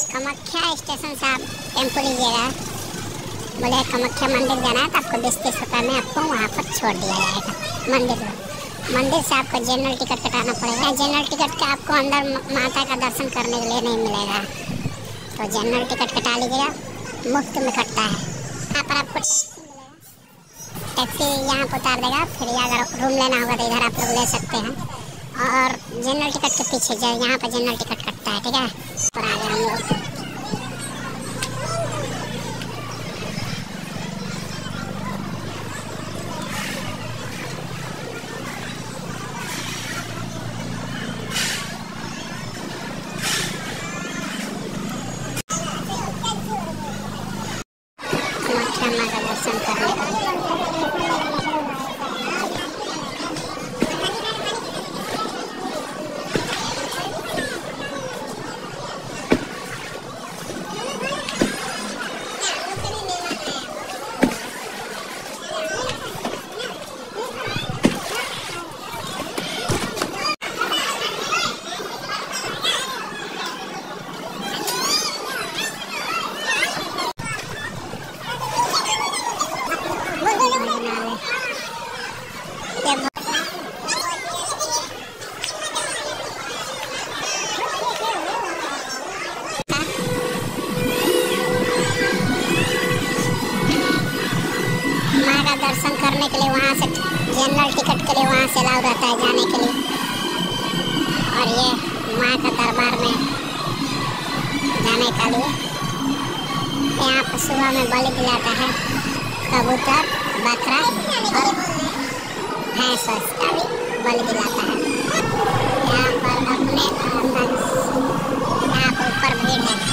Kamakhya station से आप tempo लीजिएगा, बोले कामाख्या मंदिर जाना है तो आपको 20-30 रुपये में आपको वहाँ पर छोड़ दिया जाएगा मंदिर में। मंदिर से आपको जनरल टिकट कटाना पड़ेगा। जनरल टिकट का आपको अंदर माता का दर्शन करने के लिए नहीं मिलेगा, तो जनरल टिकट कटा लीजिएगा, मुफ्त में कटता है। यहाँ पर आपको टैक्सी यहाँ पर उतार देगा, फिर अगर रूम लेना होगा तो इधर आप लोग ले सकते हैं। और जनरल टिकट के पीछे जो यहाँ पर जनरल टिकट कटता है, ठीक है। और आगे हम लोग कामाख्या का दर्शन करने का दर्शन करने के लिए वहाँ से जनरल टिकट के लिए वहाँ से अलाउ रहता है जाने के लिए। और ये माँ का दरबार में जाने के लिए यहाँ पर सुबह में बलि दिलाता है कबूतर, बकरा और भैंस का भी बलि दिलाता है। यहाँ पर अपने यहाँ पर ऊपर भीड़ है।